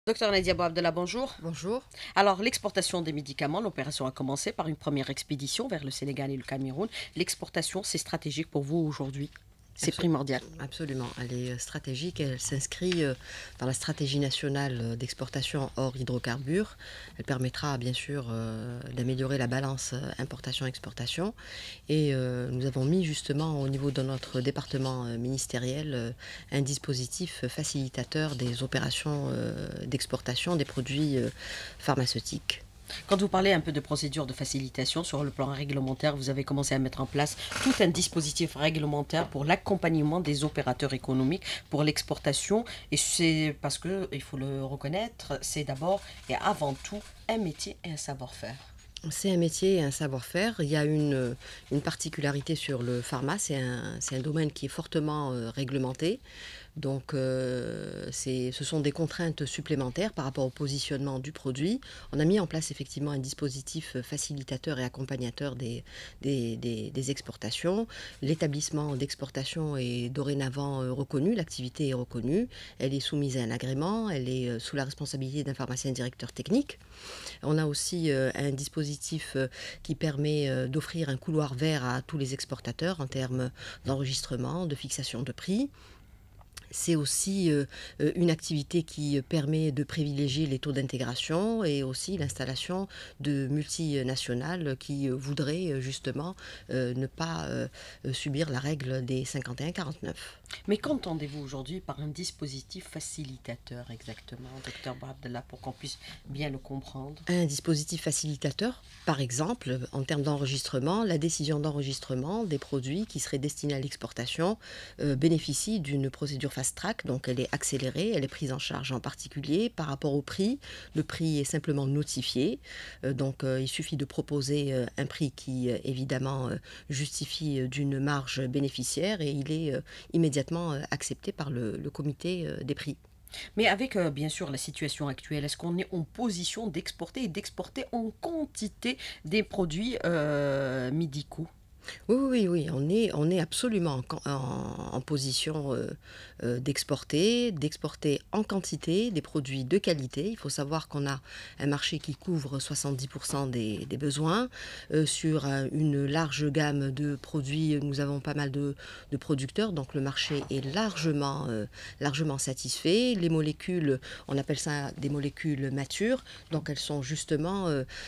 Docteur Nadia Abdallah, bonjour. Bonjour. Alors, l'exportation des médicaments, l'opération a commencé par une première expédition vers le Sénégal et le Cameroun. L'exportation, c'est stratégique pour vous aujourd'hui. C'est Abso- primordial. Absolument. Elle est stratégique. Elle s'inscrit dans la stratégie nationale d'exportation hors hydrocarbures. Elle permettra bien sûr d'améliorer la balance importation-exportation. Et nous avons mis justement au niveau de notre département ministériel un dispositif facilitateur des opérations d'exportation des produits pharmaceutiques. Quand vous parlez un peu de procédure de facilitation sur le plan réglementaire, vous avez commencé à mettre en place tout un dispositif réglementaire pour l'accompagnement des opérateurs économiques pour l'exportation. Et c'est parce que, il faut le reconnaître, c'est d'abord et avant tout un métier et un savoir-faire. C'est un métier et un savoir-faire. Il y a une particularité sur le pharma, c'est un domaine qui est fortement réglementé. Donc, ce sont des contraintes supplémentaires par rapport au positionnement du produit. On a mis en place effectivement un dispositif facilitateur et accompagnateur des exportations. L'établissement d'exportation est dorénavant reconnu, l'activité est reconnue. Elle est soumise à un agrément, elle est sous la responsabilité d'un pharmacien directeur technique. On a aussi un dispositif qui permet d'offrir un couloir vert à tous les exportateurs en termes d'enregistrement, de fixation de prix. C'est aussi une activité qui permet de privilégier les taux d'intégration et aussi l'installation de multinationales qui voudraient justement ne pas subir la règle des 51-49. Mais qu'entendez-vous aujourd'hui par un dispositif facilitateur exactement, docteur Abdallah, pour qu'on puisse bien le comprendre? Un dispositif facilitateur, par exemple, en termes d'enregistrement, la décision d'enregistrement des produits qui seraient destinés à l'exportation bénéficie d'une procédure fast-track, donc elle est accélérée, elle est prise en charge en particulier par rapport au prix. Le prix est simplement notifié, donc il suffit de proposer un prix qui évidemment justifie d'une marge bénéficiaire et il est immédiatement accepté par le comité des prix. Mais avec bien sûr la situation actuelle, est-ce qu'on est en position d'exporter et d'exporter en quantité des produits médicaux? Oui, oui, oui, on est absolument en position d'exporter en quantité des produits de qualité. Il faut savoir qu'on a un marché qui couvre 70% des besoins. Sur une large gamme de produits, nous avons pas mal de producteurs, donc le marché est largement satisfait. Les molécules, on appelle ça des molécules matures, donc elles sont justement,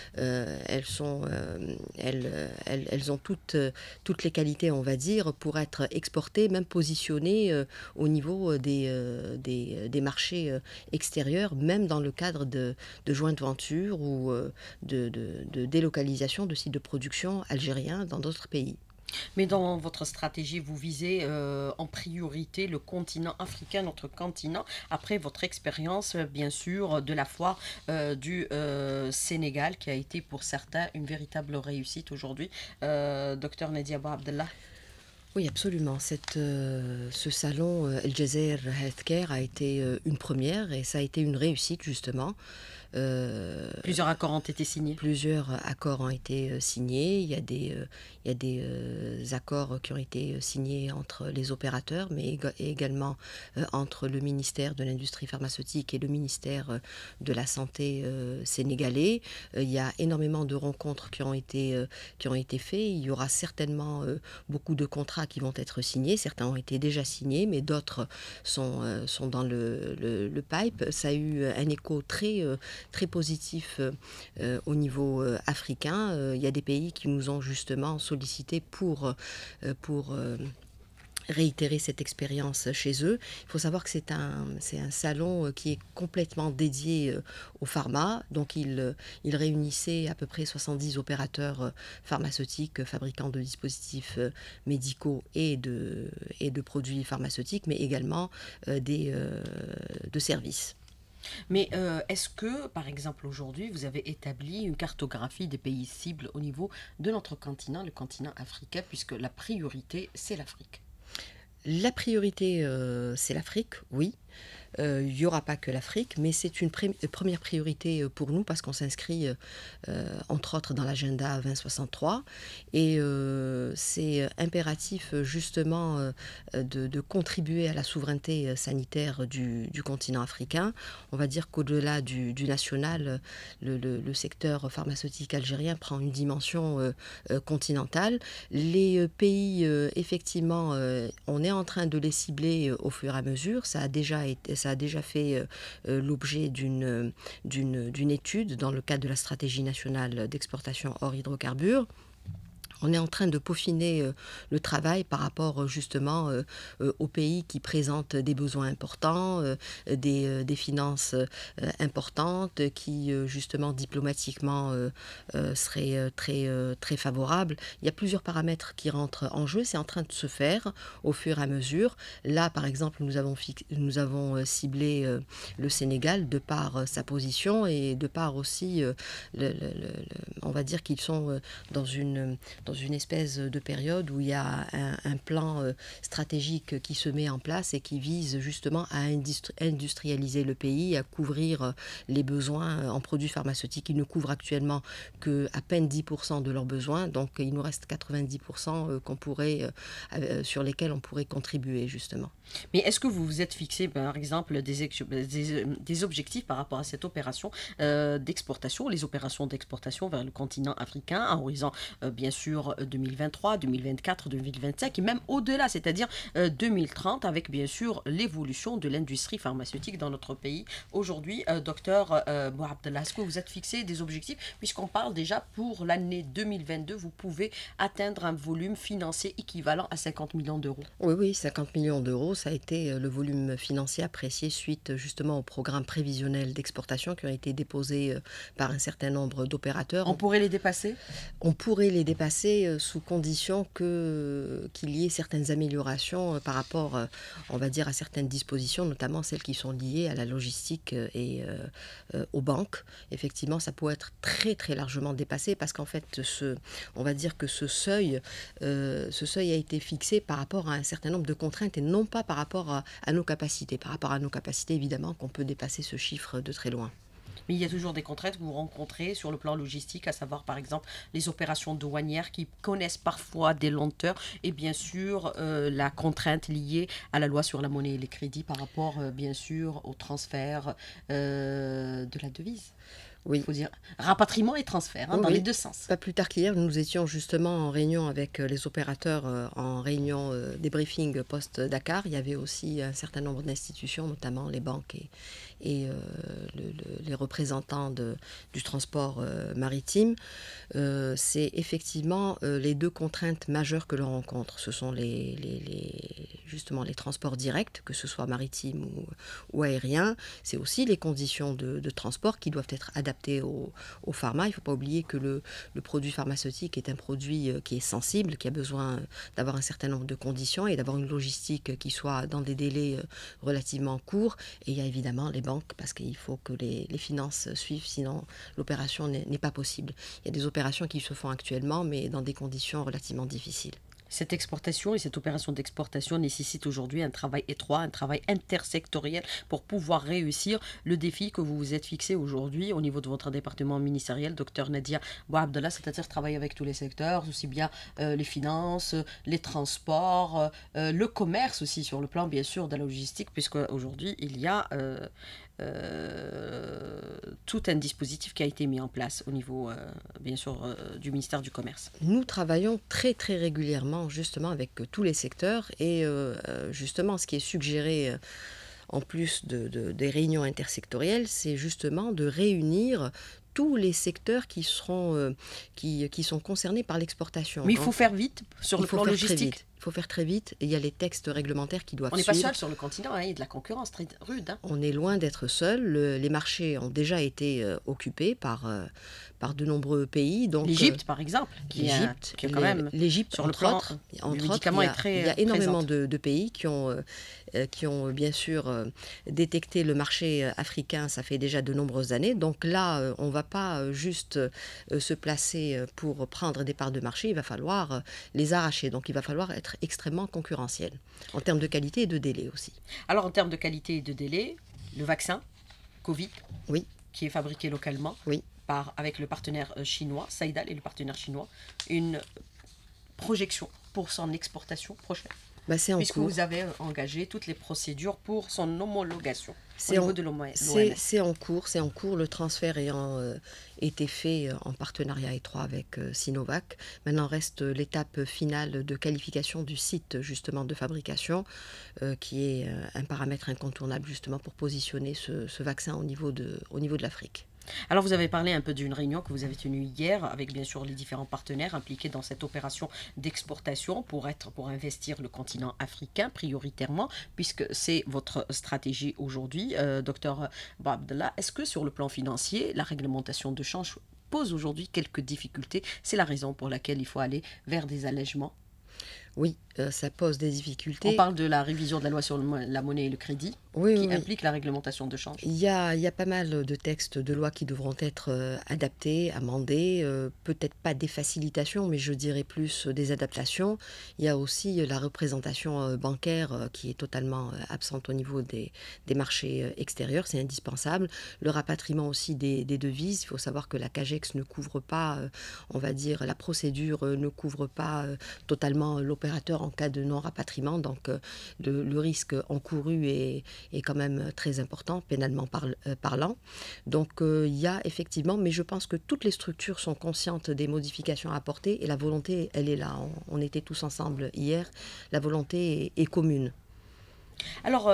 elles ont toutes les qualités, on va dire, pour être exportées, même positionnées au niveau des marchés extérieurs, même dans le cadre de joint venture ou de délocalisation de sites de production algériens dans d'autres pays. Mais dans votre stratégie, vous visez en priorité le continent africain, notre continent, après votre expérience, bien sûr, de la foire du Sénégal, qui a été pour certains une véritable réussite aujourd'hui. Docteur Nadia Abdallah. Oui, absolument. Ce salon El Jazer Healthcare a été une première et ça a été une réussite justement. Plusieurs accords ont été signés. Plusieurs accords ont été signés. Il y a des accords qui ont été signés entre les opérateurs, mais également entre le ministère de l'Industrie pharmaceutique et le ministère de la Santé sénégalais. Il y a énormément de rencontres qui ont été faites. Il y aura certainement beaucoup de contrats qui vont être signés. Certains ont été déjà signés, mais d'autres sont dans le pipe. Ça a eu un écho très positif au niveau africain. Il y a des pays qui nous ont justement sollicité pour réitérer cette expérience chez eux. Il faut savoir que c'est un salon qui est complètement dédié au pharma. Donc il réunissait à peu près 70 opérateurs pharmaceutiques, fabricants de dispositifs médicaux et de produits pharmaceutiques, mais également de services. Mais est-ce que, par exemple, aujourd'hui, vous avez établi une cartographie des pays cibles au niveau de notre continent, le continent africain, puisque la priorité, c'est l'Afrique? La priorité, c'est l'Afrique, oui. Il n'y aura pas que l'Afrique, mais c'est une première priorité pour nous parce qu'on s'inscrit, entre autres, dans l'agenda 2063. Et c'est impératif, justement, de contribuer à la souveraineté sanitaire du continent africain. On va dire qu'au-delà du national, le secteur pharmaceutique algérien prend une dimension continentale. Les pays, effectivement, on est en train de les cibler au fur et à mesure. Ça a déjà fait l'objet d'une étude dans le cadre de la stratégie nationale d'exportation hors hydrocarbures. On est en train de peaufiner le travail par rapport justement aux pays qui présentent des besoins importants, des finances importantes, qui justement diplomatiquement seraient très favorables. Il y a plusieurs paramètres qui rentrent en jeu, c'est en train de se faire au fur et à mesure. Là, par exemple, nous avons ciblé le Sénégal de par sa position et de par aussi, on va dire qu'ils sont dans une espèce de période où il y a un plan stratégique qui se met en place et qui vise justement à industrialiser le pays, à couvrir les besoins en produits pharmaceutiques. Ils ne couvrent actuellement qu'à peine 10% de leurs besoins, donc il nous reste 90% sur lesquels on pourrait contribuer justement. Mais est-ce que vous vous êtes fixé, par exemple, des objectifs par rapport à cette opération d'exportation, les opérations d'exportation vers le continent africain, à horizon bien sûr 2023, 2024, 2025 et même au-delà, c'est-à-dire 2030, avec bien sûr l'évolution de l'industrie pharmaceutique dans notre pays. Aujourd'hui, docteur Bouabdallah, est-ce que vous êtes fixé des objectifs, puisqu'on parle déjà pour l'année 2022, vous pouvez atteindre un volume financier équivalent à 50 millions d'euros? Oui, 50 millions d'euros, ça a été le volume financier apprécié suite justement au programme prévisionnel d'exportation qui ont été déposés par un certain nombre d'opérateurs. On pourrait les dépasser? On pourrait les dépasser sous condition qu'il y ait certaines améliorations par rapport, on va dire, à certaines dispositions, notamment celles qui sont liées à la logistique et aux banques. Effectivement, ça pourrait être très très largement dépassé parce qu'en fait, on va dire que ce seuil a été fixé par rapport à un certain nombre de contraintes et non pas par rapport à nos capacités. Par rapport à nos capacités, évidemment, qu'on peut dépasser ce chiffre de très loin. Mais il y a toujours des contraintes que vous rencontrez sur le plan logistique, à savoir par exemple les opérations douanières qui connaissent parfois des lenteurs et bien sûr la contrainte liée à la loi sur la monnaie et les crédits par rapport bien sûr au transfert de la devise. Oui. Il faut dire rapatriement et transfert, dans les deux sens. Pas plus tard qu'hier, nous étions justement en réunion avec les opérateurs, en réunion débriefing post-Dakar. Il y avait aussi un certain nombre d'institutions, notamment les banques et les représentants du transport maritime. C'est effectivement les deux contraintes majeures que l'on rencontre. Ce sont justement les transports directs, que ce soit maritimes ou aériens. C'est aussi les conditions de transport qui doivent être adaptées au pharma. Il ne faut pas oublier que le produit pharmaceutique est un produit qui est sensible, qui a besoin d'avoir un certain nombre de conditions et d'avoir une logistique qui soit dans des délais relativement courts. Et il y a évidemment les banques, parce qu'il faut que les finances suivent, sinon l'opération n'est pas possible. Il y a des opérations qui se font actuellement, mais dans des conditions relativement difficiles. Cette exportation et cette opération d'exportation nécessite aujourd'hui un travail étroit, un travail intersectoriel pour pouvoir réussir le défi que vous vous êtes fixé aujourd'hui au niveau de votre département ministériel, docteur Nadia Bouabdallah, c'est-à-dire travailler avec tous les secteurs, aussi bien les finances, les transports, le commerce aussi sur le plan bien sûr de la logistique, puisque aujourd'hui il y a tout un dispositif qui a été mis en place au niveau, bien sûr, du ministère du Commerce. Nous travaillons très très régulièrement justement avec tous les secteurs et justement ce qui est suggéré en plus des réunions intersectorielles, c'est justement de réunir tous les secteurs qui sont concernés par l'exportation. Mais il faut faire vite sur le plan logistique. Il faut faire très vite. Et il y a les textes réglementaires qui doivent suivre. On n'est pas seul sur le continent, il y a de la concurrence très rude. On est loin d'être seul. Les marchés ont déjà été occupés par de nombreux pays. L'Égypte, par exemple, qui est quand même l'Égypte, sur le plan du médicament est très il y a énormément de pays qui ont bien sûr détecté le marché africain. Ça fait déjà de nombreuses années. Donc là, on ne va pas juste se placer pour prendre des parts de marché. Il va falloir les arracher. Donc il va falloir être extrêmement concurrentiel en termes de qualité et de délai aussi. Alors en termes de qualité et de délai, le vaccin Covid Oui, qui est fabriqué localement oui. avec le partenaire chinois, Saïdal et le partenaire chinois, une projection pour son exportation prochaine, Bah, c'est en puisque cours. vous avez engagé toutes les procédures pour son homologation au C'est niveau en, de l'OMS. c'est en cours, c'est en cours, le transfert ayant été fait en partenariat étroit avec Sinovac. Maintenant reste l'étape finale de qualification du site justement de fabrication, qui est un paramètre incontournable justement pour positionner ce vaccin au niveau de l'Afrique. Alors vous avez parlé un peu d'une réunion que vous avez tenue hier avec bien sûr les différents partenaires impliqués dans cette opération d'exportation pour investir le continent africain prioritairement, puisque c'est votre stratégie aujourd'hui, docteur Abdallah. Est-ce que sur le plan financier, la réglementation de change pose aujourd'hui quelques difficultés? C'est la raison pour laquelle il faut aller vers des allègements. Oui, ça pose des On difficultés. parle de la révision de la loi sur la monnaie et le crédit Oui, qui oui, oui. implique la réglementation de change. Il y a pas mal de textes de loi qui devront être adaptés, amendés, peut-être pas des facilitations, mais je dirais plus des adaptations. Il y a aussi la représentation bancaire qui est totalement absente au niveau des marchés extérieurs, c'est indispensable. Le rapatriement aussi des devises, il faut savoir que la CAGEX ne couvre pas, on va dire, la procédure ne couvre pas totalement l'opérateur en cas de non-rapatriement, donc le risque encouru est quand même très important, pénalement parlant. Donc il y a effectivement, mais je pense que toutes les structures sont conscientes des modifications à apporter et la volonté, elle est là. On était tous ensemble hier, la volonté est commune. Alors,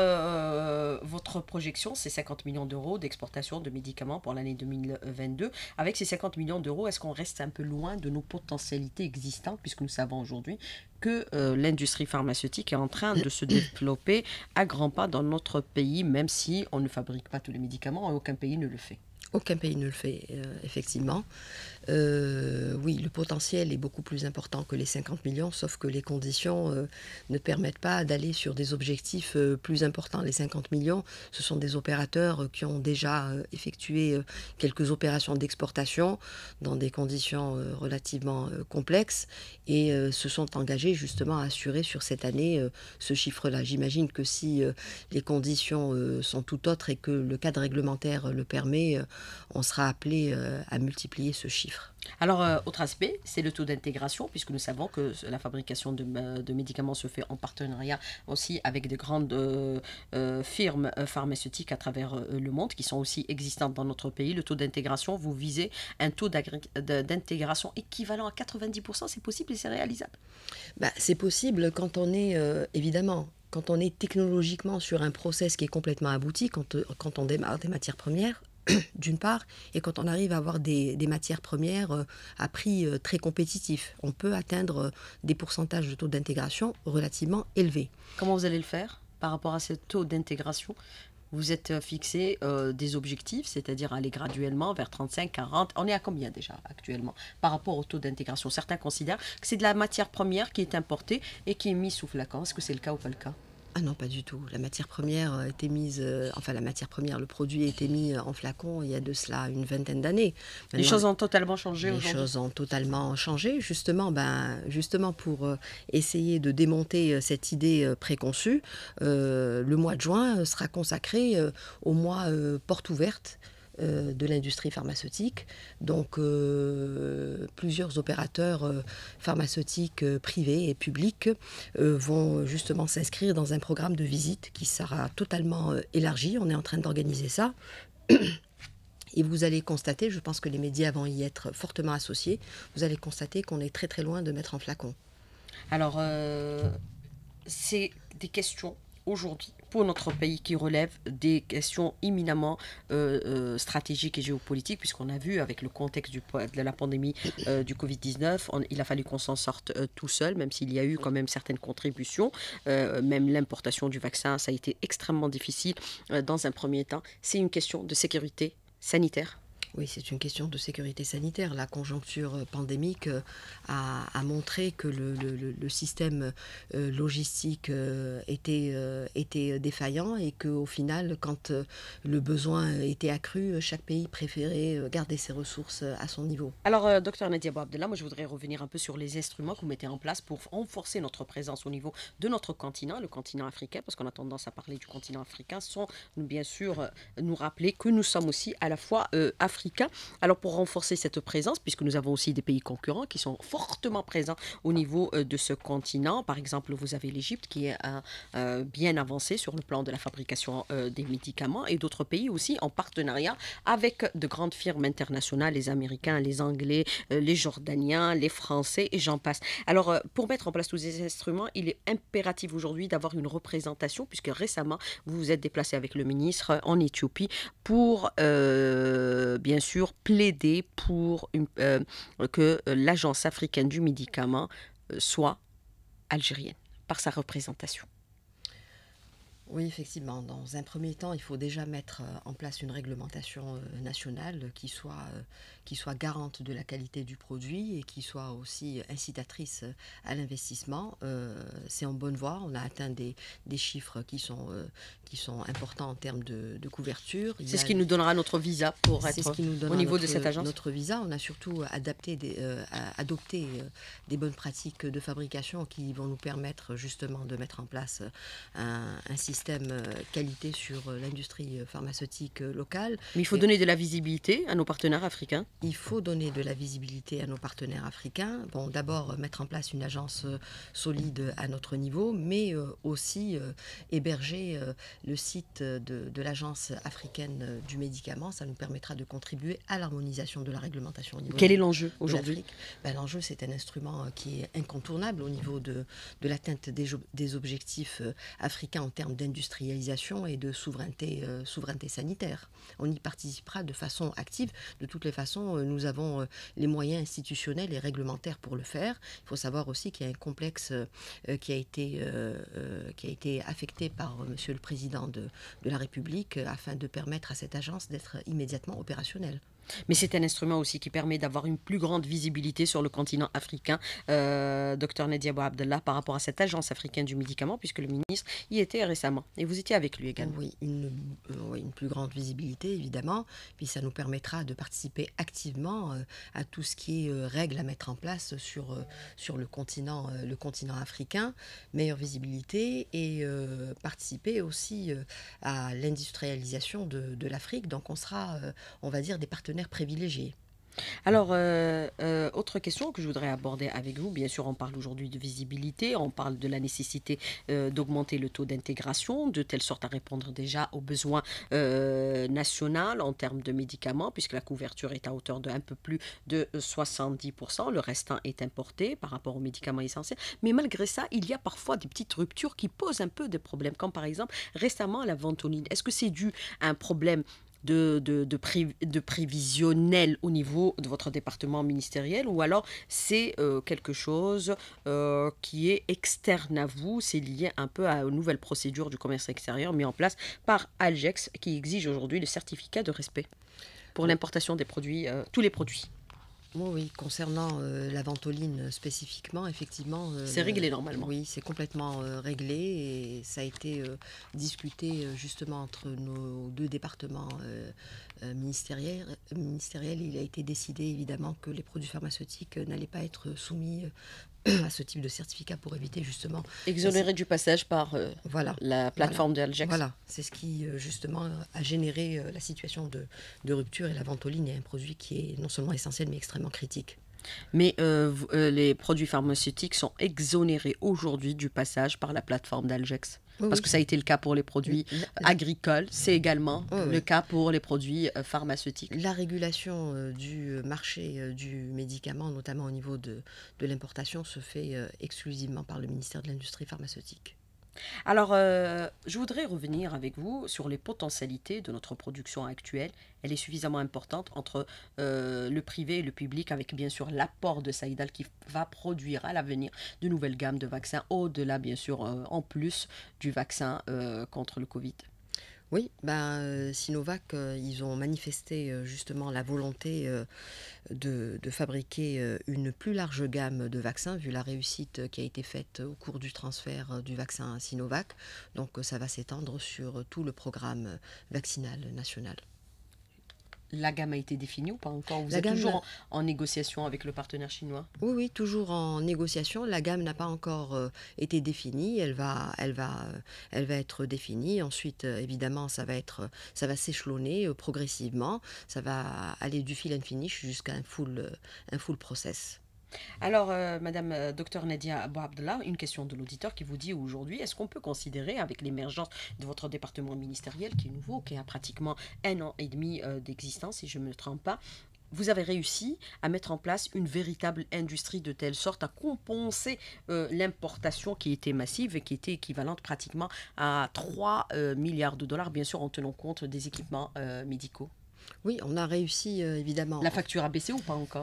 votre projection, c'est 50 millions d'euros d'exportation de médicaments pour l'année 2022. Avec ces 50 millions d'euros, est-ce qu'on reste un peu loin de nos potentialités existantes, puisque nous savons aujourd'hui que l'industrie pharmaceutique est en train de se développer à grands pas dans notre pays, même si on ne fabrique pas tous les médicaments et aucun pays ne le fait. Aucun pays ne le fait, effectivement. Oui, le potentiel est beaucoup plus important que les 50 millions, sauf que les conditions ne permettent pas d'aller sur des objectifs plus importants. Les 50 millions, ce sont des opérateurs qui ont déjà effectué quelques opérations d'exportation dans des conditions relativement complexes et se sont engagés justement à assurer sur cette année ce chiffre-là. J'imagine que si les conditions sont tout autres et que le cadre réglementaire le permet, on sera appelé à multiplier ce chiffre. Alors, autre aspect, c'est le taux d'intégration, puisque nous savons que la fabrication de médicaments se fait en partenariat aussi avec de grandes firmes pharmaceutiques à travers le monde, qui sont aussi existantes dans notre pays. Le taux d'intégration, vous visez un taux d'intégration équivalent à 90%, c'est possible et c'est réalisable? Bah, c'est possible quand on est, évidemment, quand on est technologiquement sur un process qui est complètement abouti, quand on démarre des matières premières, d'une part, et quand on arrive à avoir des matières premières à prix très compétitifs, on peut atteindre des pourcentages de taux d'intégration relativement élevés. Comment vous allez le faire par rapport à ce taux d'intégration? Vous êtes fixé des objectifs, c'est-à-dire aller graduellement vers 35, 40. On est à combien déjà actuellement par rapport au taux d'intégration? Certains considèrent que c'est de la matière première qui est importée et qui est mise sous flacon. Est-ce que c'est le cas ou pas le cas? Ah non, pas du tout. La matière première était mise, enfin la matière première, le produit a été mis en flacon il y a de cela une vingtaine d'années. Les Maintenant, choses ont totalement changé les aujourd'hui. choses ont totalement changé, justement pour essayer de démonter cette idée préconçue. Le mois de juin sera consacré au mois porte ouverte de l'industrie pharmaceutique. Donc plusieurs opérateurs pharmaceutiques privés et publics vont justement s'inscrire dans un programme de visite qui sera totalement élargi. On est en train d'organiser ça. Et vous allez constater, je pense que les médias vont y être fortement associés, vous allez constater qu'on est très très loin de mettre en flacon. Alors, c'est des questions aujourd'hui pour notre pays qui relèvent des questions éminemment stratégiques et géopolitiques, puisqu'on a vu avec le contexte de la pandémie du Covid-19, il a fallu qu'on s'en sorte tout seul, même s'il y a eu quand même certaines contributions. Même l'importation du vaccin, ça a été extrêmement difficile dans un premier temps. C'est une question de sécurité sanitaire. Oui, c'est une question de sécurité sanitaire. La conjoncture pandémique a montré que le système logistique était défaillant et qu'au final, quand le besoin était accru, chaque pays préférait garder ses ressources à son niveau. Alors, docteur Nadia Abdallah, moi je voudrais revenir un peu sur les instruments que vous mettez en place pour renforcer notre présence au niveau de notre continent, le continent africain, parce qu'on a tendance à parler du continent africain, sans bien sûr nous rappeler que nous sommes aussi à la fois africains. Alors, pour renforcer cette présence, puisque nous avons aussi des pays concurrents qui sont fortement présents au niveau de ce continent, par exemple, vous avez l'Égypte qui est bien avancée sur le plan de la fabrication des médicaments et d'autres pays aussi en partenariat avec de grandes firmes internationales, les Américains, les Anglais, les Jordaniens, les Français et j'en passe. Alors, pour mettre en place tous ces instruments, il est impératif aujourd'hui d'avoir une représentation, puisque récemment, vous vous êtes déplacé avec le ministre en Éthiopie pour, bien sûr, plaider pour que l'Agence africaine du médicament soit algérienne, par sa représentation. Oui, effectivement. Dans un premier temps, il faut déjà mettre en place une réglementation nationale qui soit garante de la qualité du produit et qui soit aussi incitatrice à l'investissement. C'est en bonne voie. On a atteint des chiffres qui sont importants en termes de couverture. C'est ce qui nous donnera notre visa pour C'est ce être qui nous au donnera niveau de cette agence. notre visa. On a surtout adopté des bonnes pratiques de fabrication qui vont nous permettre justement de mettre en place un système qualité sur l'industrie pharmaceutique locale. Mais il faut donner de la visibilité à nos partenaires africains. Il faut donner de la visibilité à nos partenaires africains. Bon, d'abord mettre en place une agence solide à notre niveau, mais aussi héberger le site de l'agence africaine du médicament. Ça nous permettra de contribuer à l'harmonisation de la réglementation au niveau Quel est l'enjeu de aujourd'hui? l'Afrique. Ben, l'enjeu, c'est un instrument qui est incontournable au niveau de l'atteinte des objectifs africains en termes d'industrialisation et de souveraineté sanitaire. On y participera de façon active. De toutes les façons, nous avons les moyens institutionnels et réglementaires pour le faire. Il faut savoir aussi qu'il y a un complexe qui a été affecté par Monsieur le Président de la République afin de permettre à cette agence d'être immédiatement opérationnelle. Mais c'est un instrument aussi qui permet d'avoir une plus grande visibilité sur le continent africain, docteur Nadia Abdallah, par rapport à cette agence africaine du médicament, puisque le ministre y était récemment. Et vous étiez avec lui également. Oui, une plus grande visibilité, évidemment. Puis ça nous permettra de participer activement à tout ce qui est règles à mettre en place sur le continent africain. Meilleure visibilité et participer aussi à l'industrialisation de l'Afrique. Donc on sera, on va dire, des partenaires privilégiés. Alors, autre question que je voudrais aborder avec vous, bien sûr, on parle aujourd'hui de visibilité, on parle de la nécessité d'augmenter le taux d'intégration, de telle sorte à répondre déjà aux besoins nationaux en termes de médicaments, puisque la couverture est à hauteur de un peu plus de 70%, le restant est importé par rapport aux médicaments essentiels. Mais malgré ça, il y a parfois des petites ruptures qui posent un peu de problèmes, comme par exemple récemment la ventoline. Est-ce que c'est dû à un problème de prévisionnel au niveau de votre département ministériel ou alors c'est quelque chose qui est externe à vous, c'est lié un peu à une nouvelle procédure du commerce extérieur mise en place par Algex qui exige aujourd'hui le certificat de respect pour l'importation des produits, tous les produits. Oui, concernant la ventoline spécifiquement, effectivement. C'est réglé normalement. Oui, c'est complètement réglé et ça a été discuté justement entre nos deux départements ministériels. Il a été décidé évidemment que les produits pharmaceutiques n'allaient pas être soumis à ce type de certificat pour éviter justement... Exonéré du passage par Voilà. la plateforme de Algex. Voilà, c'est ce qui justement a généré la situation de rupture et la ventoline est un produit qui est non seulement essentiel mais extrêmement critique. Mais les produits pharmaceutiques sont exonérés aujourd'hui du passage par la plateforme d'Algex. Oui, Parce oui. que ça a été le cas pour les produits agricoles, c'est également Oui, le oui. cas pour les produits pharmaceutiques. La régulation du marché du médicament, notamment au niveau de l'importation, se fait exclusivement par le ministère de l'Industrie pharmaceutique. Alors, je voudrais revenir avec vous sur les potentialités de notre production actuelle. Elle est suffisamment importante entre le privé et le public, avec bien sûr l'apport de Saïdal qui va produire à l'avenir de nouvelles gammes de vaccins, au-delà bien sûr, en plus du vaccin contre le Covid. Oui, ben, Sinovac, ils ont manifesté justement la volonté de fabriquer une plus large gamme de vaccins, vu la réussite qui a été faite au cours du transfert du vaccin Sinovac. Donc ça va s'étendre sur tout le programme vaccinal national. La gamme a été définie ou pas encore? Vous La êtes toujours gamme, en négociation avec le partenaire chinois? oui, oui, toujours en négociation. La gamme n'a pas encore été définie. Elle va être définie. Ensuite, évidemment, ça va s'échelonner progressivement. Ça va aller du fill and finish jusqu'à un full process. Alors, Madame Docteur Nadia Abouabdallah, une question de l'auditeur qui vous dit aujourd'hui, est-ce qu'on peut considérer, avec l'émergence de votre département ministériel qui est nouveau, qui a pratiquement 1 an et demi d'existence, si je ne me trompe pas, vous avez réussi à mettre en place une véritable industrie de telle sorte à compenser l'importation qui était massive et qui était équivalente pratiquement à 3 milliards de dollars, bien sûr en tenant compte des équipements médicaux. Oui, on a réussi évidemment. La facture a baissé ou pas encore?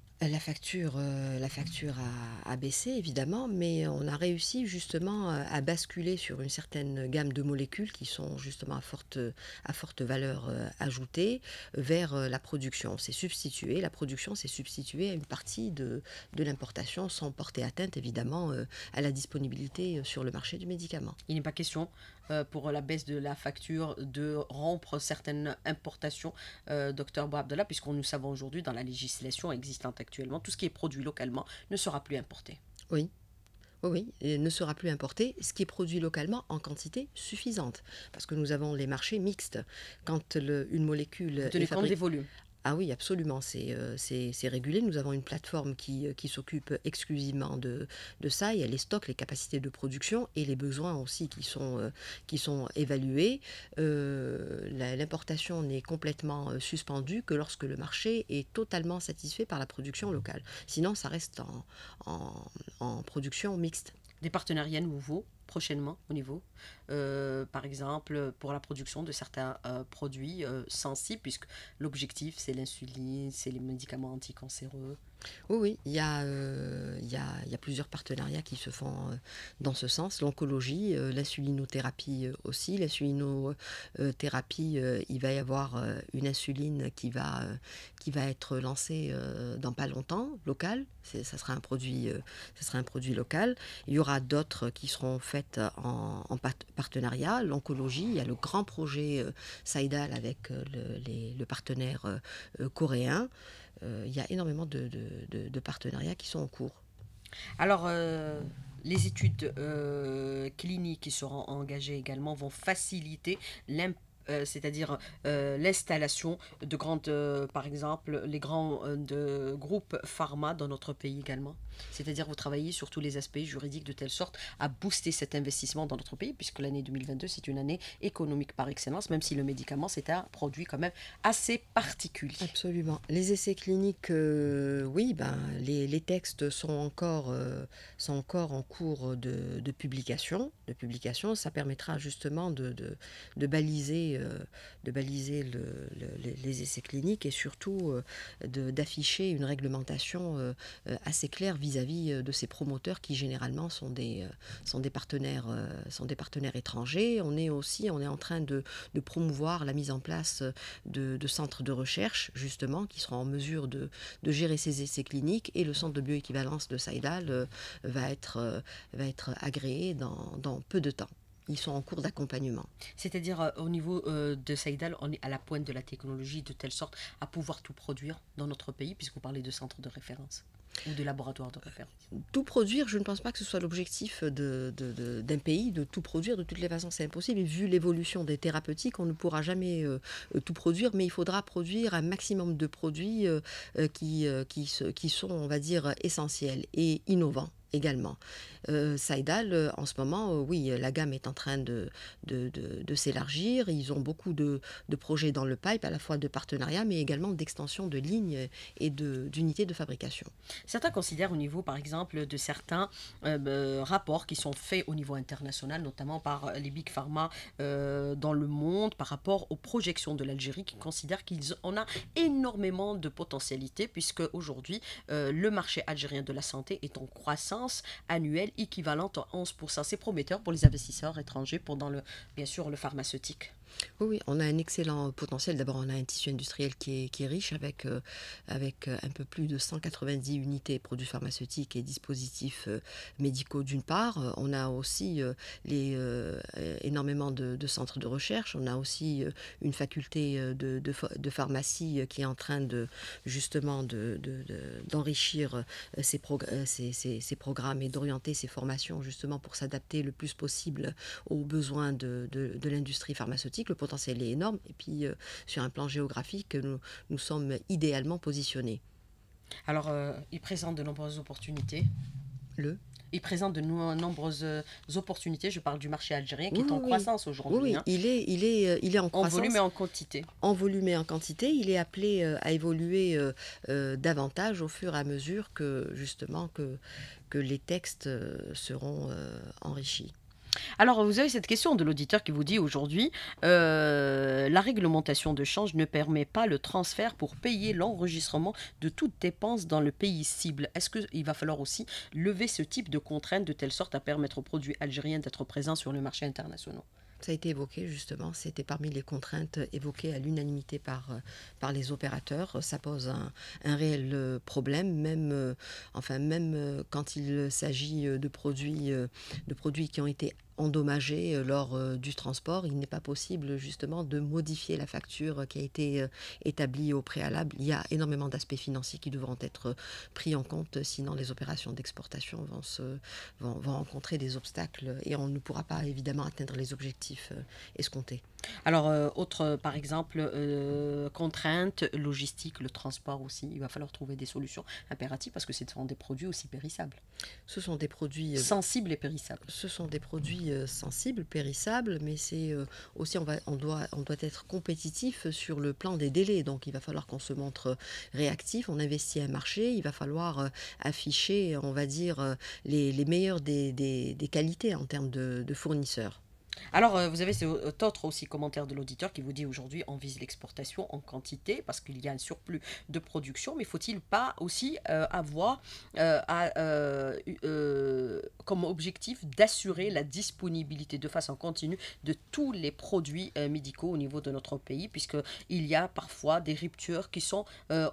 La facture a baissé évidemment, mais on a réussi justement à basculer sur une certaine gamme de molécules qui sont justement à forte valeur ajoutée vers la production. La production s'est substituée à une partie de l'importation sans porter atteinte évidemment à la disponibilité sur le marché du médicament. Il n'est pas question pour la baisse de la facture de rompre certaines importations, docteur Boabdallah, puisqu'on nous savons aujourd'hui dans la législation existante actuellement, tout ce qui est produit localement ne sera plus importé. Oui. Oui, oui, et ne sera plus importé, ce qui est produit localement en quantité suffisante. Parce que nous avons les marchés mixtes. Quand une molécule Vous est tenez compte des fabriquée... volumes. Ah oui, absolument, c'est régulé. Nous avons une plateforme qui s'occupe exclusivement de ça. Il y a les stocks, les capacités de production et les besoins aussi qui sont évalués. L'importation n'est complètement suspendue que lorsque le marché est totalement satisfait par la production locale. Sinon, ça reste en production mixte. Des partenariats nouveaux prochainement au niveau, par exemple, pour la production de certains produits sensibles, puisque l'objectif, c'est l'insuline, c'est les médicaments anticancéreux. Oui, oui, il y a plusieurs partenariats qui se font dans ce sens. L'oncologie, l'insulinothérapie aussi. L'insulinothérapie, il va y avoir une insuline qui va être lancée dans pas longtemps, local. Ça sera un produit local. Il y aura d'autres qui seront faites en partenariat. L'oncologie, il y a le grand projet Saïdal avec le partenaire coréen. Il y a énormément de partenariats qui sont en cours. Alors, les études cliniques qui seront engagées également vont faciliter c'est-à-dire l'installation de grandes, par exemple, les grands de groupes pharma dans notre pays également. C'est-à-dire vous travaillez sur tous les aspects juridiques de telle sorte à booster cet investissement dans notre pays, puisque l'année 2022, c'est une année économique par excellence, même si le médicament, c'est un produit quand même assez particulier. Absolument. Les essais cliniques, oui, ben, les textes sont encore en cours de publication. Ça permettra justement de baliser les essais cliniques et surtout d'afficher une réglementation assez claire vis-à-vis de ces promoteurs qui généralement sont des partenaires étrangers. On est en train de promouvoir la mise en place de centres de recherche justement qui seront en mesure de gérer ces essais cliniques, et le centre de bioéquivalence de Saïdal va être agréé dans peu de temps. Ils sont en cours d'accompagnement. C'est-à-dire au niveau de Saïdal, on est à la pointe de la technologie de telle sorte à pouvoir tout produire dans notre pays, puisque vous parlez de centres de référence ou de laboratoires de référence. Tout produire, je ne pense pas que ce soit l'objectif d'un pays, de tout produire. De toutes les façons, c'est impossible. Et vu l'évolution des thérapeutiques, on ne pourra jamais tout produire, mais il faudra produire un maximum de produits qui sont, on va dire, essentiels et innovants également. Saïdal, en ce moment, oui, la gamme est en train de s'élargir. Ils ont beaucoup de projets dans le pipe, à la fois de partenariat, mais également d'extension de lignes et d'unités de fabrication. Certains considèrent au niveau, par exemple, de certains rapports qui sont faits au niveau international, notamment par les big pharma dans le monde, par rapport aux projections de l'Algérie, qui considèrent qu'on a énormément de potentialité, puisque aujourd'hui, le marché algérien de la santé est en croissance annuelle équivalente à 11%. C'est prometteur pour les investisseurs étrangers, bien sûr, le pharmaceutique. Oui, oui, on a un excellent potentiel. D'abord, on a un tissu industriel qui est riche avec un peu plus de 190 unités produits pharmaceutiques et dispositifs médicaux d'une part. On a aussi énormément de centres de recherche. On a aussi une faculté de pharmacie qui est en train justement d'enrichir ces programmes et d'orienter ces formations justement pour s'adapter le plus possible aux besoins de l'industrie pharmaceutique. Le potentiel est énorme et puis sur un plan géographique, nous sommes idéalement positionnés. Alors, il présente de nombreuses opportunités. Le Il présente nombreuses opportunités. Je parle du marché algérien qui Oui, est en oui, oui. croissance Oui, aujourd'hui, oui, hein, il est en en volume croissance, et en quantité. en volume et en quantité. Il est appelé à évoluer davantage au fur et à mesure que justement que les textes seront enrichis. Alors, vous avez cette question de l'auditeur qui vous dit aujourd'hui, la réglementation de change ne permet pas le transfert pour payer l'enregistrement de toute dépense dans le pays cible. Est-ce qu'il va falloir aussi lever ce type de contraintes de telle sorte à permettre aux produits algériens d'être présents sur le marché international? Ça a été évoqué justement, c'était parmi les contraintes évoquées à l'unanimité par les opérateurs. Ça pose un réel problème, même quand il s'agit de produits qui ont été endommagés lors du transport. Il n'est pas possible justement de modifier la facture qui a été établie au préalable. Il y a énormément d'aspects financiers qui devront être pris en compte, sinon les opérations d'exportation vont rencontrer des obstacles et on ne pourra pas évidemment atteindre les objectifs escomptés. Alors, autre, par exemple, contrainte logistique, le transport aussi. Il va falloir trouver des solutions impératives parce que ce sont des produits aussi périssables. Ce sont des produits Sensibles et périssables. Ce sont des produits sensibles, périssables, mais c'est aussi on doit être compétitif sur le plan des délais. Donc il va falloir qu'on se montre réactif. On investit un marché, il va falloir afficher, on va dire, les meilleures des qualités en termes de fournisseurs. Alors, vous avez cet autre aussi commentaire de l'auditeur qui vous dit aujourd'hui on vise l'exportation en quantité parce qu'il y a un surplus de production, mais faut-il pas aussi avoir comme objectif d'assurer la disponibilité de façon continue de tous les produits médicaux au niveau de notre pays, puisqu'il y a parfois des ruptures qui sont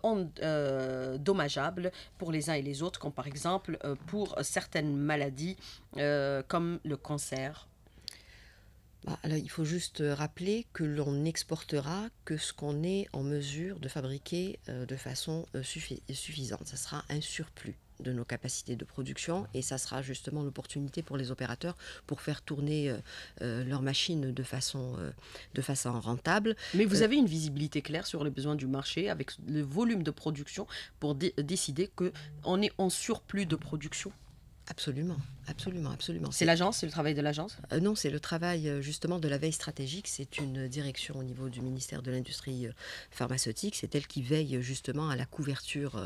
dommageables pour les uns et les autres, comme par exemple pour certaines maladies comme le cancer. Alors, il faut juste rappeler que l'on n'exportera que ce qu'on est en mesure de fabriquer de façon suffisante. Ça sera un surplus de nos capacités de production et ça sera justement l'opportunité pour les opérateurs pour faire tourner leurs machines de façon rentable. Mais vous avez une visibilité claire sur les besoins du marché avec le volume de production pour décider qu'on est en surplus de production? Absolument, absolument, absolument. C'est l'agence, c'est le travail de l'agence? Non, c'est le travail justement de la veille stratégique. C'est une direction au niveau du ministère de l'Industrie pharmaceutique. C'est elle qui veille justement à la couverture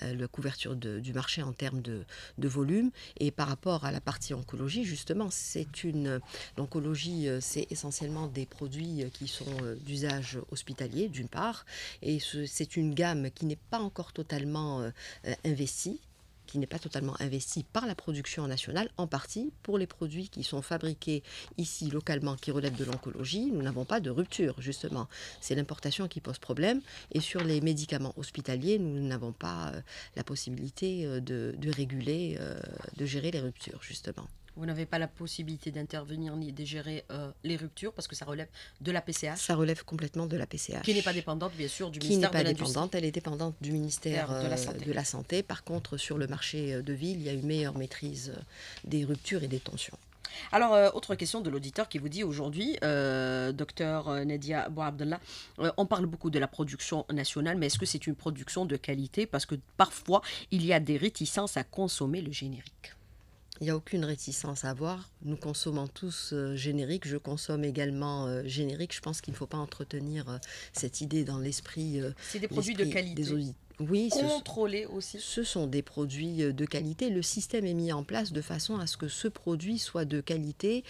du marché en termes de volume. Et par rapport à la partie oncologie, justement, l'oncologie, c'est essentiellement des produits qui sont d'usage hospitalier, d'une part. Et c'est une gamme qui n'est pas encore totalement investie, qui n'est pas totalement investi par la production nationale, en partie pour les produits qui sont fabriqués ici localement, qui relèvent de l'oncologie. Nous n'avons pas de rupture, justement. C'est l'importation qui pose problème. Et sur les médicaments hospitaliers, nous n'avons pas la possibilité de réguler, de gérer les ruptures, justement. Vous n'avez pas la possibilité d'intervenir ni de gérer les ruptures parce que ça relève de la PCH? Ça relève complètement de la PCH. Qui n'est pas dépendante, bien sûr, du Qui ministère n'est pas de l'Industrie. dépendante, elle est dépendante du ministère de la Santé. Par contre, sur le marché de ville, il y a une meilleure maîtrise des ruptures et des tensions. Alors, autre question de l'auditeur qui vous dit aujourd'hui, docteur Nadia Bouabdallah, on parle beaucoup de la production nationale, mais est-ce que c'est une production de qualité? Parce que parfois, il y a des réticences à consommer le générique. Il n'y a aucune réticence à avoir. Nous consommons tous générique. Je consomme également générique. Je pense qu'il ne faut pas entretenir cette idée dans l'esprit C'est des produits de qualité. Oui, contrôlés aussi? ce sont des produits de qualité. Le système est mis en place de façon à ce que ce produit soit de qualité.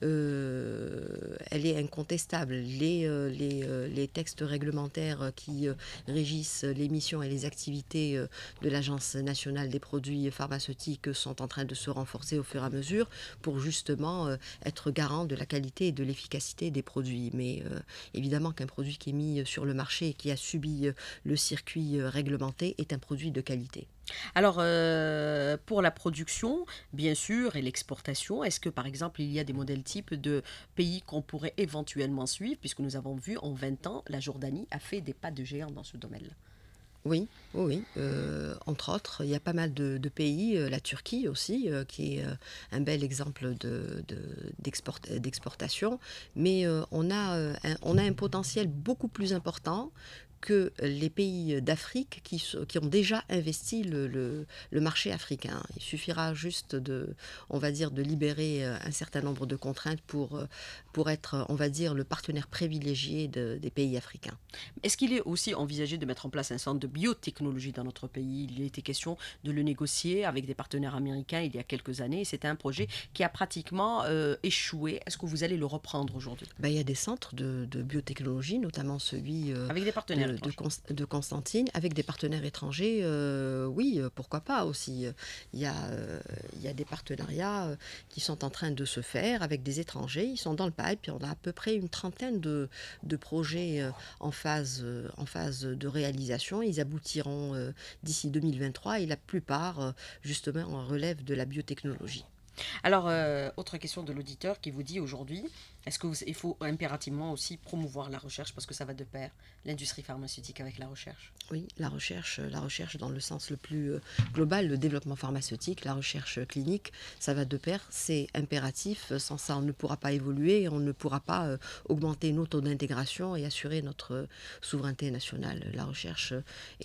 Elle est incontestable. Les textes réglementaires qui régissent les missions et les activités de l'Agence nationale des produits pharmaceutiques sont en train de se renforcer au fur et à mesure pour justement être garant de la qualité et de l'efficacité des produits. Mais évidemment qu'un produit qui est mis sur le marché et qui a subi le circuit réglementé est un produit de qualité. Alors, pour la production, bien sûr, et l'exportation, est-ce que, par exemple, il y a des modèles types de pays qu'on pourrait éventuellement suivre, puisque nous avons vu en 20 ans, la Jordanie a fait des pas de géant dans ce domaine-là. Oui, oui, oui. Entre autres, il y a pas mal de pays, la Turquie aussi, qui est un bel exemple d'exportation, mais on a un potentiel beaucoup plus important que les pays d'Afrique qui ont déjà investi le marché africain. Il suffira juste on va dire, de libérer un certain nombre de contraintes pour être, on va dire, le partenaire privilégié des pays africains. Est-ce qu'il est aussi envisagé de mettre en place un centre de biotechnologie dans notre pays? Il a été question de le négocier avec des partenaires américains il y a quelques années, et c'était un projet qui a pratiquement échoué. Est-ce que vous allez le reprendre aujourd'hui? Ben, il y a des centres de biotechnologie, notamment celui Avec des partenaires étrangers? de Constantine, avec des partenaires étrangers, oui, pourquoi pas aussi. Il y a des partenariats qui sont en train de se faire avec des étrangers, ils sont dans le pipe, puis on a à peu près une trentaine de projets en phase de réalisation. Ils aboutiront d'ici 2023 et la plupart, justement, relèvent de la biotechnologie. Alors, autre question de l'auditeur qui vous dit aujourd'hui, est-ce qu'il faut impérativement aussi promouvoir la recherche parce que ça va de pair, l'industrie pharmaceutique avec la recherche? Oui, la recherche dans le sens le plus global, le développement pharmaceutique, la recherche clinique, ça va de pair, c'est impératif. Sans ça, on ne pourra pas évoluer, on ne pourra pas augmenter nos taux d'intégration et assurer notre souveraineté nationale. La recherche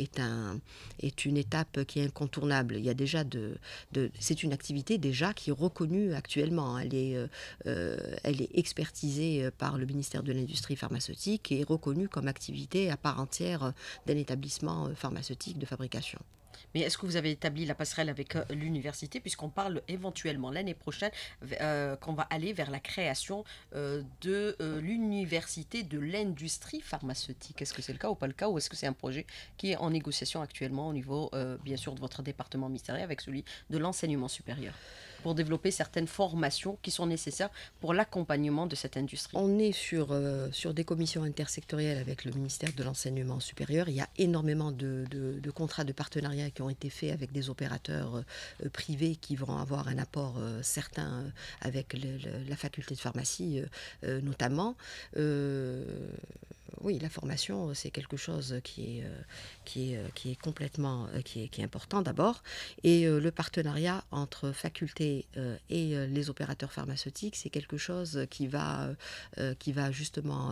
est une étape qui est incontournable. Il y a déjà c'est une activité déjà qui est reconnue actuellement. Elle est expertisée par le ministère de l'Industrie pharmaceutique et reconnue comme activité à part entière d'un établissement pharmaceutique de fabrication. Mais est-ce que vous avez établi la passerelle avec l'université, puisqu'on parle éventuellement l'année prochaine qu'on va aller vers la création de l'université de l'industrie pharmaceutique? Est-ce que c'est le cas ou pas le cas, ou est-ce que c'est un projet qui est en négociation actuellement au niveau, bien sûr, de votre département ministériel avec celui de l'enseignement supérieur, pour développer certaines formations qui sont nécessaires pour l'accompagnement de cette industrie? On est sur des commissions intersectorielles avec le ministère de l'Enseignement supérieur. Il y a énormément de contrats de partenariat qui ont été faits avec des opérateurs privés qui vont avoir un apport certain avec la faculté de pharmacie notamment. Oui, la formation, c'est quelque chose qui est complètement qui est important d'abord. Et le partenariat entre facultés et les opérateurs pharmaceutiques, c'est quelque chose qui va justement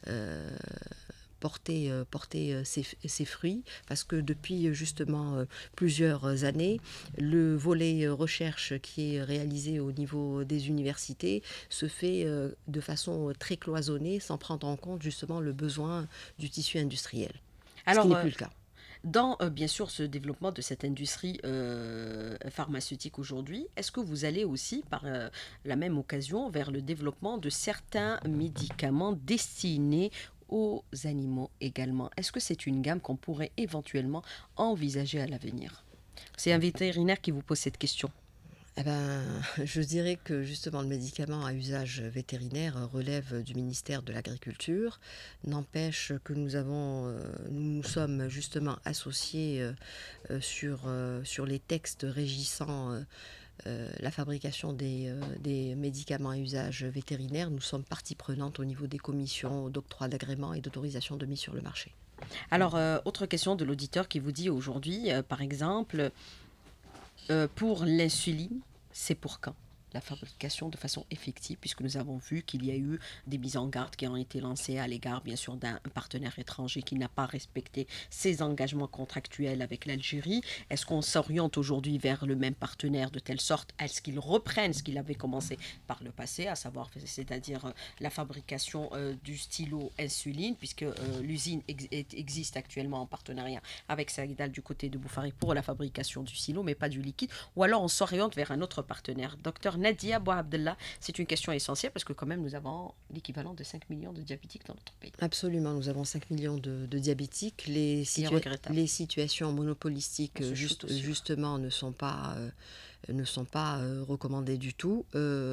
porter ses fruits, parce que depuis justement plusieurs années, le volet recherche qui est réalisé au niveau des universités se fait de façon très cloisonnée, sans prendre en compte justement le besoin du tissu industriel, ce qui Alors, n'est plus le cas. dans, bien sûr, ce développement de cette industrie pharmaceutique aujourd'hui, est-ce que vous allez aussi, par la même occasion, vers le développement de certains médicaments destinés aux animaux également? Est-ce que c'est une gamme qu'on pourrait éventuellement envisager à l'avenir? C'est un vétérinaire qui vous pose cette question. Eh ben, je dirais que justement le médicament à usage vétérinaire relève du ministère de l'Agriculture. N'empêche que nous nous sommes justement associés sur les textes régissant la fabrication des médicaments à usage vétérinaire. Nous sommes partie prenante au niveau des commissions d'octroi d'agrément et d'autorisation de mise sur le marché. Alors, autre question de l'auditeur qui vous dit aujourd'hui, par exemple, pour l'insuline, c'est pour quand? la fabrication de façon effective, puisque nous avons vu qu'il y a eu des mises en garde qui ont été lancées à l'égard, bien sûr, d'un partenaire étranger qui n'a pas respecté ses engagements contractuels avec l'Algérie. Est-ce qu'on s'oriente aujourd'hui vers le même partenaire de telle sorte à ce qu'il reprenne ce qu'il avait commencé par le passé, à savoir, c'est-à-dire la fabrication du stylo insuline, puisque l'usine existe actuellement en partenariat avec Sagdal du côté de Boufari pour la fabrication du stylo, mais pas du liquide, ou alors on s'oriente vers un autre partenaire. Docteur Nadia Bouabdellah, c'est une question essentielle parce que quand même nous avons l'équivalent de 5 millions de diabétiques dans notre pays. Absolument, nous avons 5 millions de diabétiques. Les situations monopolistiques justement ne sont pas recommandées du tout.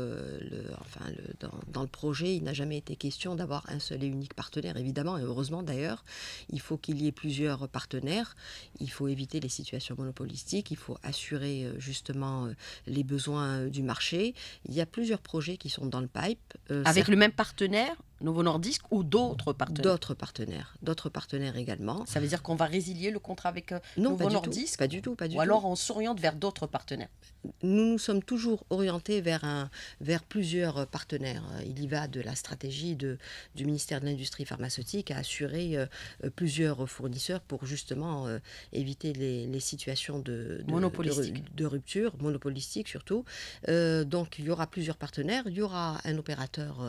Dans le projet, il n'a jamais été question d'avoir un seul et unique partenaire, évidemment, et heureusement d'ailleurs. Il faut qu'il y ait plusieurs partenaires, il faut éviter les situations monopolistiques, il faut assurer justement les besoins du marché. Il y a plusieurs projets qui sont dans le pipe. Avec le même partenaire, Novo Nordisk, ou d'autres partenaires? D'autres partenaires également. Ça veut dire qu'on va résilier le contrat avec Novo Nordisk? Pas du tout. Ou alors on s'oriente vers d'autres partenaires? Nous nous sommes toujours orientés vers plusieurs partenaires. Il y va de la stratégie du ministère de l'Industrie pharmaceutique à assurer plusieurs fournisseurs pour justement éviter les situations de rupture, monopolistique surtout. Donc il y aura plusieurs partenaires. Il y aura un opérateur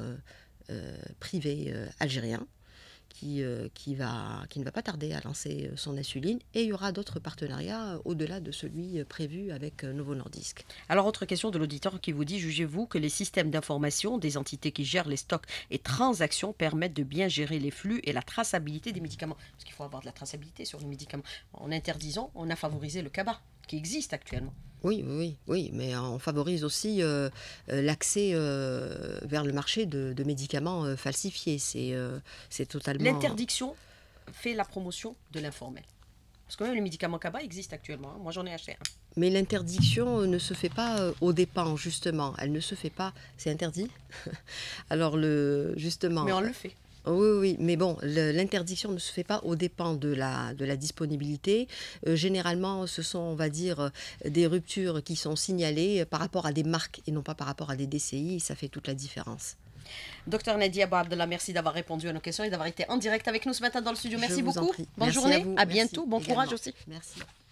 privé algérien qui ne va pas tarder à lancer son insuline, et il y aura d'autres partenariats au-delà de celui prévu avec Novo Nordisk. Alors, autre question de l'auditeur qui vous dit: jugez-vous que les systèmes d'information des entités qui gèrent les stocks et transactions permettent de bien gérer les flux et la traçabilité des médicaments? Parce qu'il faut avoir de la traçabilité sur les médicaments. En interdisant, on a favorisé le cabas qui existe actuellement. Oui, mais on favorise aussi l'accès vers le marché de médicaments falsifiés. C'est totalement... L'interdiction fait la promotion de l'informel. Parce que même les médicaments cabas existent actuellement. Moi, j'en ai acheté un. Mais l'interdiction ne se fait pas aux dépens, justement. Elle ne se fait pas... C'est interdit. Alors, justement... Mais on le fait. Oui, mais bon, l'interdiction ne se fait pas aux dépens de la disponibilité. Généralement, ce sont, on va dire, des ruptures qui sont signalées par rapport à des marques et non pas par rapport à des DCI, et ça fait toute la différence. Docteur Nadia Bouabdellah, merci d'avoir répondu à nos questions et d'avoir été en direct avec nous ce matin dans le studio. Merci beaucoup. Bonne journée, à bientôt, bon courage aussi. Merci.